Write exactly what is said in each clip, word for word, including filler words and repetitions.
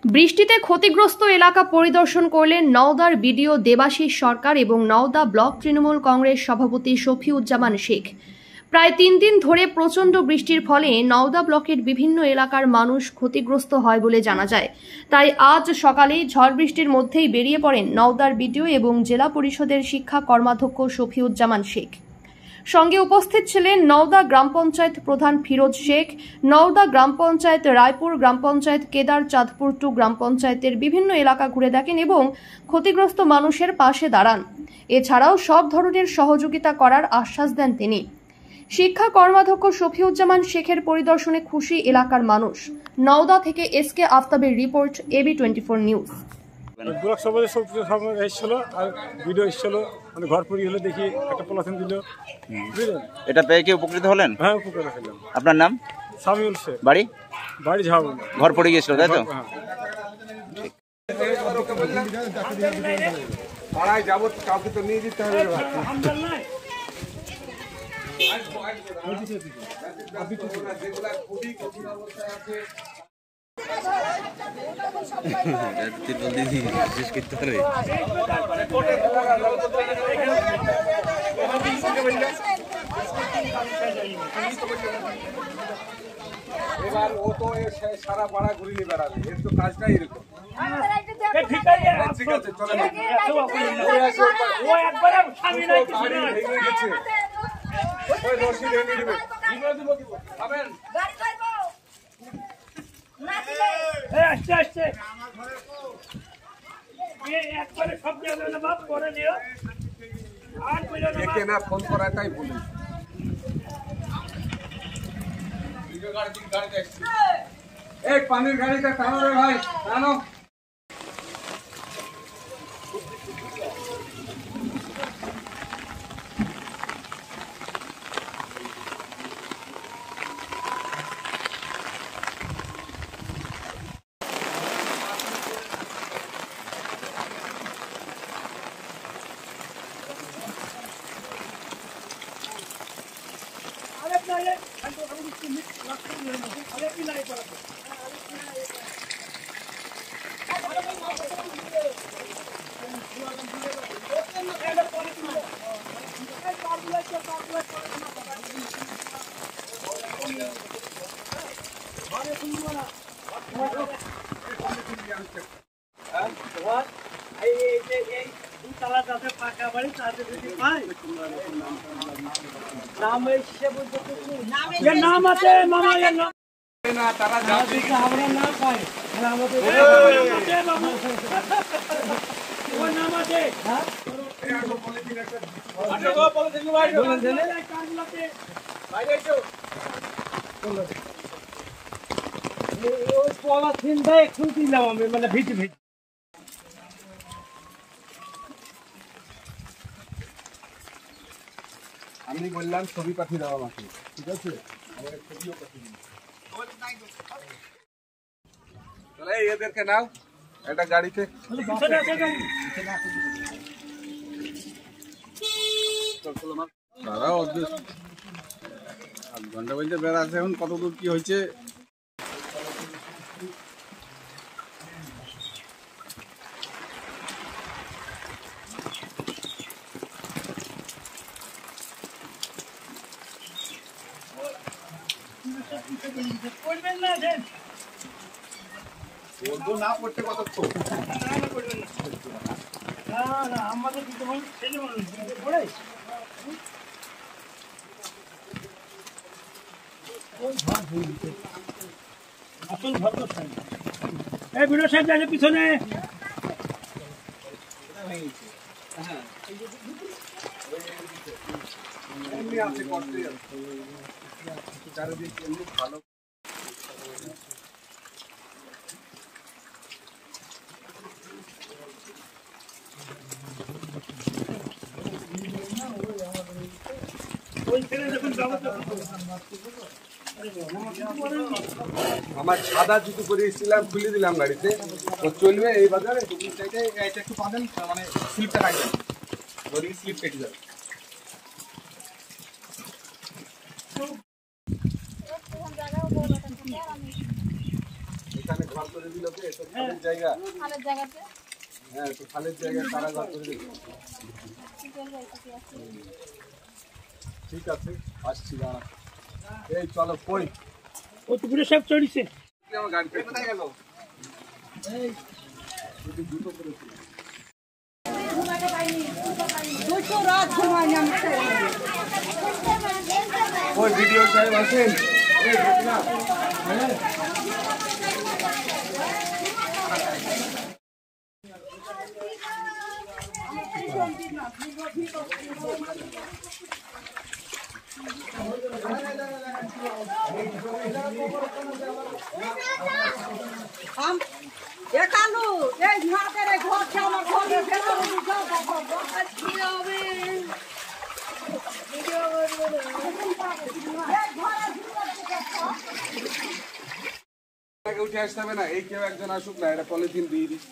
বৃষ্টিতে ক্ষতিগ্রস্ত এলাকা পরিদর্শন করলেন নওদার বিডিও দেবাশিস সরকার এবং নওদা ব্লক তৃণমূল কংগ্রেস সভাপতি শফিউজ্জামান শেখ। প্রায় তিন দিন ধরে প্রচণ্ড বৃষ্টির ফলে নওদা ব্লকের বিভিন্ন এলাকার মানুষ ক্ষতিগ্রস্ত হয় বলে জানা যায়। তাই আজ সকালেই ঝড় বৃষ্টির মধ্যেই বেরিয়ে পড়েন নওদার বিডিও এবং জেলা পরিষদের শিক্ষা কর্মাধ্যক্ষ শফিউজ্জামান শেখ। সঙ্গে উপস্থিত ছিলেন নওদা গ্রাম পঞ্চায়েত প্রধান ফিরোজ শেখ, নওদা গ্রাম পঞ্চায়েত, রায়পুর গ্রাম পঞ্চায়েত, কেদার চাঁদপুর টু গ্রাম পঞ্চায়েতের বিভিন্ন এলাকা ঘুরে দেখেন এবং ক্ষতিগ্রস্ত মানুষের পাশে দাঁড়ান। এছাড়াও সব ধরনের সহযোগিতা করার আশ্বাস দেন তিনি। শিক্ষা কর্মাধ্যক্ষ শফিউজ্জামান শেখের পরিদর্শনে খুশি এলাকার মানুষ। নওদা থেকে এস কে আফতাবের report, AB twenty four news. Block সভাপতি এসেছিল আর ভিডিও এসেছিল, মানে ঘর পড়ি হলে দেখি একটা পলাথিন দিল। এটা পেয়ে কি উপকৃত হলেন? হ্যাঁ, উপকৃত হলাম। আপনার নাম? সামিউল শেখ। বাড়ি? বাড়ি ঝাউন। ঘর পড়ে গিয়েছিল তাই তো? পাড়ায় যাবো, কাউকে তো নিয়ে যেতে হবে। শেষ করতে পারবে। এবার ও তো সারা পাড়া ঘুরিয়ে বেড়াবে, এর তো কাজটাই এরকম। ঠিক আছে, চলে আসতে আসতে একবারে সব জায়গায় করে নিও। আর একে না ফোন করাটাই ভুল। এই পানির গাড়িটা টানো রে ভাই, টানো। পাকা বাড়ি তাদের যদি পাই নাম নাম আছে মামা নাম না, তারা যাবে আমরা না পাই আমাদের ওর নাম আছে। হ্যাঁ, পলাথিনটা একটু দিলাম আমি, মানে ভিজে ভিজে। আমি বললাম ছবি পাঠিয়ে দাও আমাকে, ঠিক আছে? আমাকে ছবিও পাঠিয়ে দিন। তাহলে এদেরকে নাও একটা গাড়িতে। তারা আধ ঘন্টা বলতে বেড়াচ্ছে, এখন কত দূর কি হয়েছে। না পড়তে কতক্ষণ না না আমাদের ছেলে মানুষ পড়ে আসল ভদ্র সাহেব। এই বিডিও সাহেব আছে পিছনে। চারিদিক এমনি ভালো। আমার সাদা জুতো করে এসেছিলাম, খুলে দিলাম গাড়িতে, তো চলবে এই বাজারে। একটু পাবেন, মানে স্লিপটা রাখবেন, স্লিপ কেটে যাবে। এখানে ঘর করে দিল কে? তো খালের জায়গা, হ্যাঁ তো খালের জায়গায় তারা ঘর করে দিল। ঠিক আছে, আসছি দাঁড়া। এই চলো কই ও তো পুরো সব চড়িছে। আমার গাড়িতে কোথায় গেল? এই দুটো করেছি। ওই ভিডিও সাহেব আছেন? এই দেখনা হ্যাঁ हम ये कालू ये घर तेरे घर के हमर घर में भेलो बुझो अच्छी होवे वीडियो আগে উঠে আসতে হবে না, এই কেউ একজন আসুক না, এটা পলিথিন দিয়ে দিই।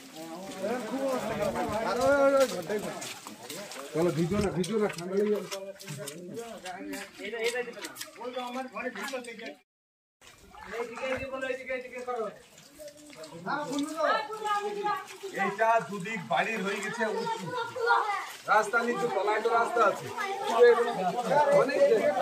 চলো ভিজো না, ভিজো না, ঠান্ডা লেগে যাবে। এইটা দুদিক বাড়ির হয়ে গেছে উঁচু রাস্তা, নিচু তলায় তো রাস্তা আছে অনেক।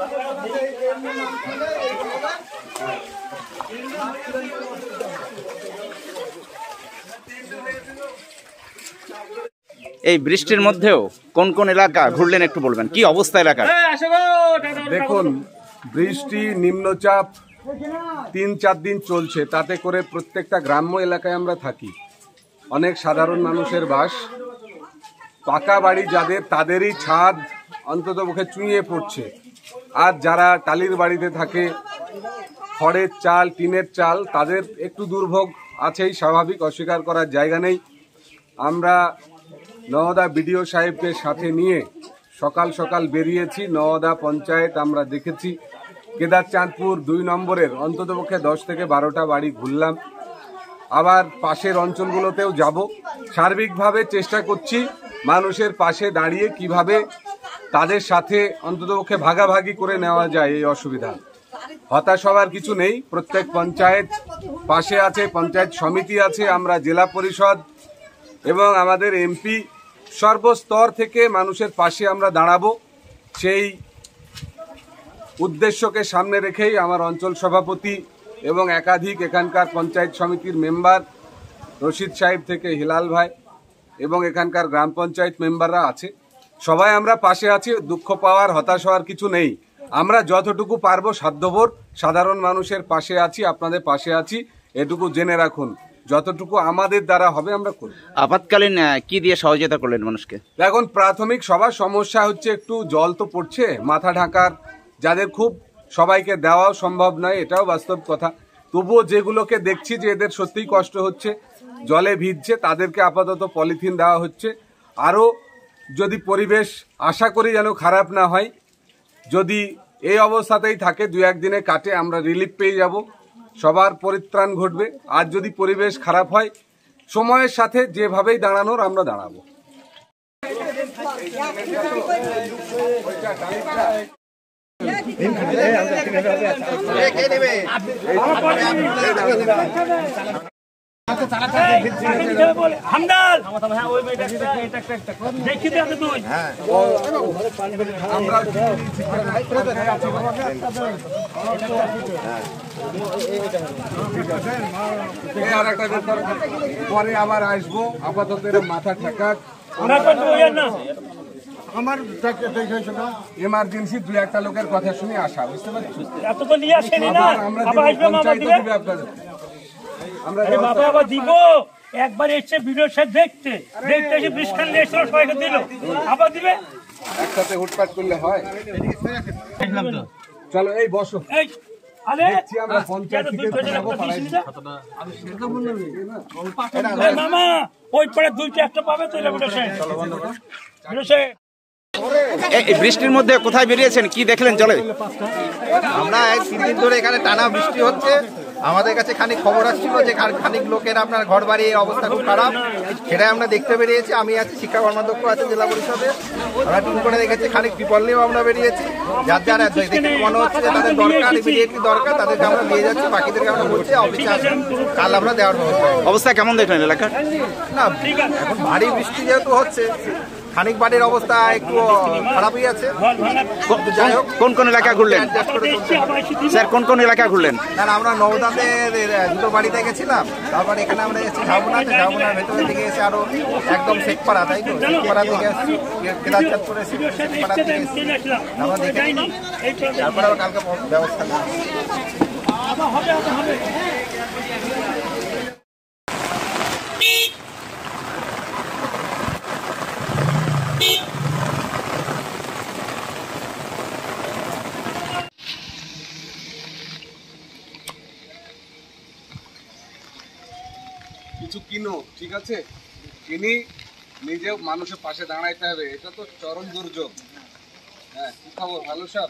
এই বৃষ্টির মধ্যেও কোন কোন এলাকা ঘুরলেন একটু বলবেন, কি অবস্থা এলাকার? দেখুন, বৃষ্টি নিম্নচাপ তিন চার দিন চলছে, তাতে করে প্রত্যেকটা গ্রাম্য এলাকায় আমরা থাকি, অনেক সাধারণ মানুষের বাস। পাকা বাড়ি যাদের, তাদেরই ছাদ অন্তত মুখে চুঁইয়ে পড়ছে। আর যারা টালির বাড়িতে থাকে, খড়ের চাল, টিনের চাল, তাদের একটু দুর্ভোগ আছেই, স্বাভাবিক, অস্বীকার করার জায়গা নেই। আমরা নওদা বিডিও সাহেবকে সাথে নিয়ে সকাল সকাল বেরিয়েছি। নওদা পঞ্চায়েত আমরা দেখেছি, কেদারচাঁদপুর দুই নম্বরের অন্ততপক্ষে দশ থেকে বারোটা বাড়ি ঘুরলাম। আবার পাশের অঞ্চলগুলোতেও যাব। সার্বিকভাবে চেষ্টা করছি মানুষের পাশে দাঁড়িয়ে কিভাবে তাদের সাথে অন্ততপক্ষে ভাগাভাগি করে নেওয়া যায় এই অসুবিধা। হতাশ হওয়ার কিছু নেই, প্রত্যেক পঞ্চায়েত পাশে আছে, পঞ্চায়েত সমিতি আছে, আমরা জেলা পরিষদ এবং আমাদের এমপি সর্বস্তর থেকে মানুষের পাশে আমরা দাঁড়াবো। সেই উদ্দেশ্যকে সামনে রেখেই আমার অঞ্চল সভাপতি এবং একাধিক এখানকার পঞ্চায়েত সমিতির মেম্বার, রশিদ সাহেব থেকে হিলাল ভাই এবং এখানকার গ্রাম পঞ্চায়েত মেম্বাররা আছে, সবাই আমরা পাশে আছি। দুঃখ পাওয়ার, হতাশ হওয়ার কিছু নেই। আমরা যতটুকু পারবো সাধ্যভর সাধারণ মানুষের পাশে আছি, আপনাদের পাশে আছি, এটুকু জেনে রাখুন। যতটুকু আমাদের দ্বারা হবে আমরা করব। আপাতকালীন কি দিয়ে সহযোগিতা করলেন মানুষকে? এখন প্রাথমিক সবার সমস্যা হচ্ছে একটু জল তো পড়ছে, মাথা ঢাকার যাদের খুব সবাইকে দেওয়াও সম্ভব নয়, এটাও বাস্তব কথা। তবুও যেগুলোকে দেখছি যে এদের সত্যিই কষ্ট হচ্ছে, জলে ভিজছে, তাদেরকে আপাতত পলিথিন দেওয়া হচ্ছে। আরও যদি পরিবেশ আশা করি যেন খারাপ না হয়, যদি এই অবস্থাতেই থাকে দু একদিনে কাটে, আমরা রিলিফ পেয়ে যাব, সবার পরিত্রাণ ঘটবে। আর যদি পরিবেশ খারাপ হয়, সময়ের সাথে যেভাবেই দাঁড়ানোর আমরা দাঁড়াবো। পরে আবার আসবো, আপাতত মাথা ঠেকাক। আমার এমার্জেন্সি দুই একটা লোকের কথা শুনে আসা, বুঝতে পারছি। আমরা দিব একবার এসছে ভিডিও সাহেব দেখতে দেখতে এসে বৃষ্টি নিয়ে এসে সবাইকে দিল, আবার দিবে। একসাথে হুটপাট করলে হয়? চলো এই বসো। এই আরে আমরা পঞ্চায়েত থেকে মামা ওই পরে দুইটা একটা পাবে তো ভিডিও সাহেব। ভিডিও সাহেব এই বৃষ্টির মধ্যে কোথায় বেরিয়েছেন, কি দেখলেন চলে? আমরা এক তিন দিন ধরে এখানে টানা বৃষ্টি হচ্ছে, আমাদের কাছে খানিক খবর আসছিল যে খানিক লোকের আপনার ঘর বাড়ির অবস্থা খুব খারাপ, সেটাই আমরা দেখতে বেরিয়েছি। আমি আছি, শিক্ষা কর্মাধ্যক্ষ আছে জেলা পরিষদে, আমরা টিম করে দেখেছি। খানিক পিপল নিয়েও আমরা বেরিয়েছি, যার যারা দেখে মনে হচ্ছে যে তাদের দরকার, ইমিডিয়েটলি দরকার, তাদেরকে আমরা নিয়ে যাচ্ছি। বাকিদেরকে আমরা বলছি অফিসে আসেন, কাল আমরা দেওয়ার ব্যবস্থা। অবস্থা কেমন দেখলেন এলাকার? না, এখন ভারী বৃষ্টি যেহেতু হচ্ছে, খানিক বাড়ির অবস্থা একটু খারাপই আছে। যাই হোক, কোন কোন এলাকা ঘুরলেন স্যার? কোন কোন এলাকা ঘুরলেন? না, আমরা নওদাতে দুটো বাড়িতে গেছিলাম, তারপর এখানে আমরা এসেছি ঝাউবনাতে, ঝাউবনার ভেতরের দিকে এসে আরো একদম শেখপাড়া, তাই তো শেখপাড়া থেকে এসেছি, কেদারচাঁদ করে শেখপাড়া থেকে এসেছি, আমরা দেখে তারপরে আবার কালকে ব্যবস্থা করি। কিছু কিনো, ঠিক আছে, কিনি, নিজে মানুষের পাশে দাঁড়াইতে হবে। এটা তো চরম দুর্যোগ। হ্যাঁ, কি খবর? ভালো সব?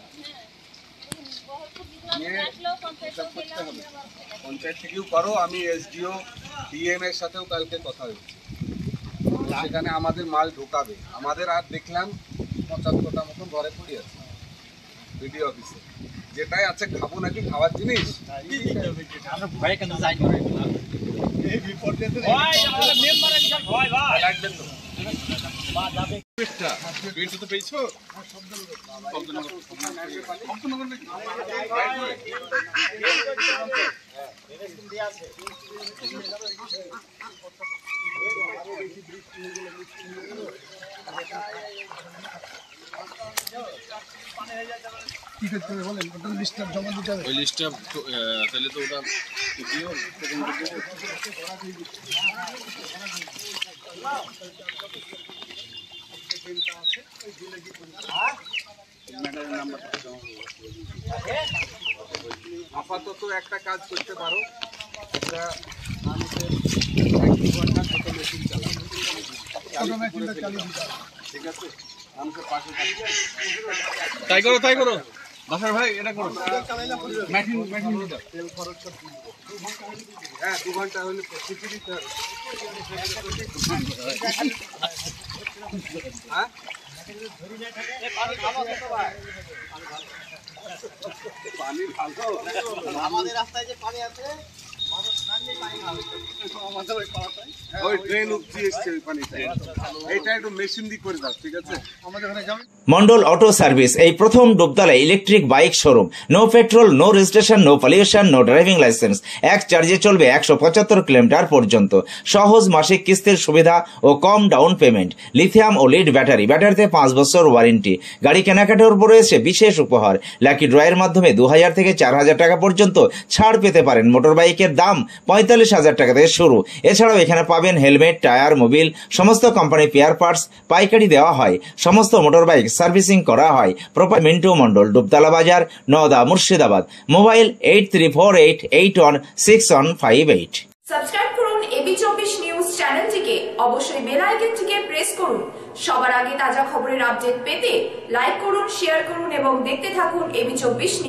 করতে হবে, পঞ্চায়েত থেকেও করো। আমি এসডিও ডিএম এর সাথেও কালকে কথা হয়েছে, সেখানে আমাদের মাল ঢোকাবে। আমাদের আর দেখলাম পঁচাত্তরটা মতন ঘরে পড়ে আছে বিডিও অফিসে। যেটাই আছে খাবো নাকি, খাওয়ার জিনিস। ভয় কেন যাই এই বিপদে তো ভয় ভাই লাগবেন তো পেটটা পেট তো পেয়েছো কি করতে হবে বলেন? ওটা লিস্টটা জমা দিতে হবে। ওই লিস্টটা তাহলে তো ওটা দিও আপাতত একটা কাজ করতে পারো, ঠিক আছে, মানুষের পাশে তাই করো তাই করো বাসার ভাই, এটা করো। তেল খরচটা হ্যাঁ দু ঘন্টা হলে শিখে দিতে হবে। হ্যাঁ পানি ভালো, আমাদের রাস্তায় যে পানি আছে ওই ড্রেন উপচে এসছে ওই পানিটা, এইটা একটু মেশিন দিয়ে করে দাও, ঠিক আছে? আমাদের ওখানে যাবে। মন্ডল অটো সার্ভিস এই প্রথম Dubtala electric bike showroom. No petrol, no registration, no pollution, no driving licence. এক চার্জে চলবে একশো পঁচাত্তর কিলোমিটার পর্যন্ত। সহজ মাসিক কিস্তির সুবিধা ও কম ডাউন পেমেন্ট। লিথিয়াম ও লিড ব্যাটারি, ব্যাটারিতে পাঁচ বছর ওয়ারেন্টি। গাড়ি কেনাকাটার উপর রয়েছে বিশেষ উপহার। লাকি ড্রয়ের মাধ্যমে দু হাজার থেকে চার হাজার টাকা পর্যন্ত ছাড় পেতে পারেন। মোটর বাইকের দাম পঁয়তাল্লিশ হাজার টাকা থেকে শুরু। এছাড়াও এখানে পাবেন হেলমেট, টায়ার, মোবিল, সমস্ত কোম্পানি পেয়ার পার্টস পাইকারি দেওয়া হয়। সমস্ত মোটর বাইক সার্ভিসিং করা হয়। প্রপার মিন্টু মন্ডল, ডুবতলা বাজার, Naoda, Murshidabad. Mobile eight three four eight eight one six one five eight. Subscribe করুন এবি চব্বিশ নিউজ চ্যানেলটিকে, অবশ্যই বেল আইকনটিকে প্রেস করুন। সবার আগে তাজা খবরের আপডেট পেতে লাইক করুন, শেয়ার করুন এবং দেখতে থাকুন এবি চব্বিশ।